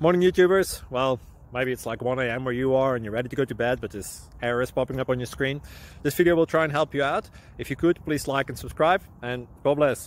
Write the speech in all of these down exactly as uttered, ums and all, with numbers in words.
Morning YouTubers. Well, maybe it's like one A M where you are and you're ready to go to bed, but this error is popping up on your screen. This video will try and help you out. If you could, please like and subscribe, and God bless.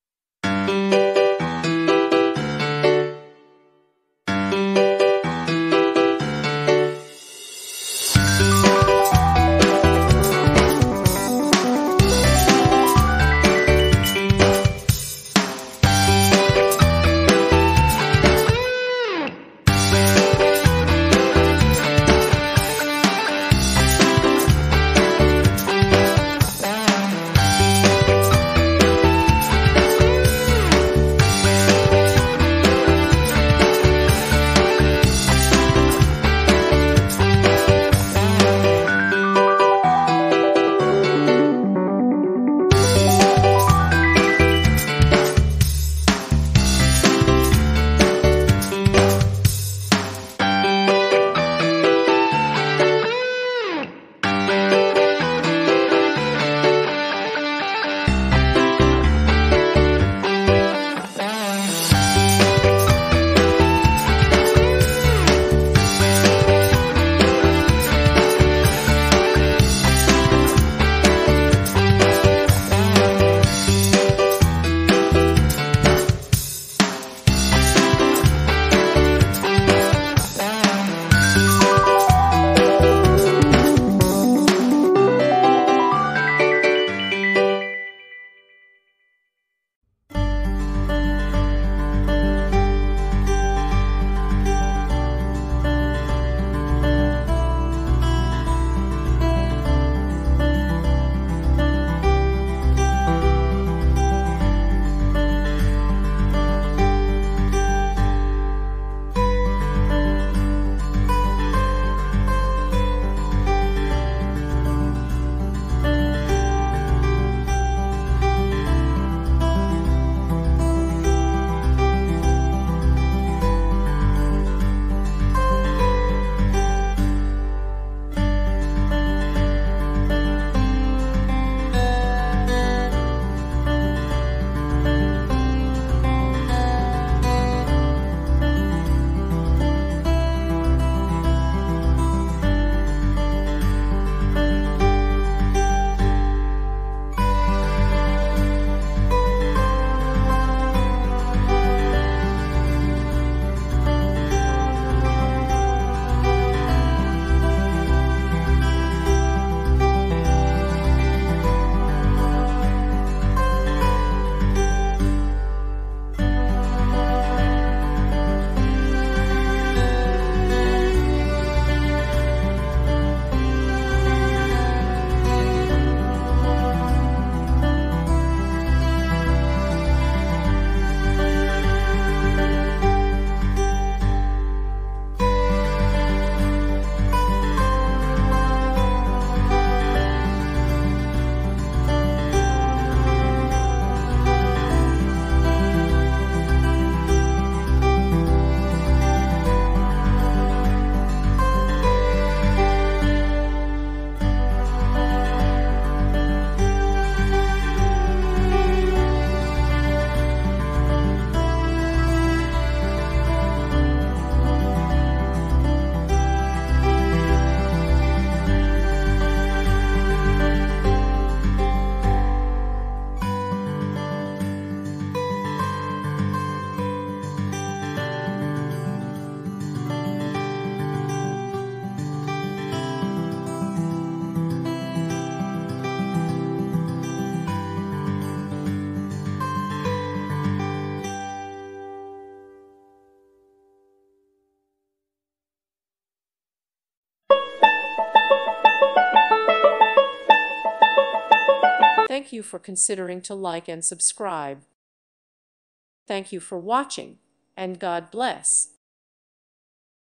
Thank you for considering to like and subscribe. Thank you for watching, and God bless.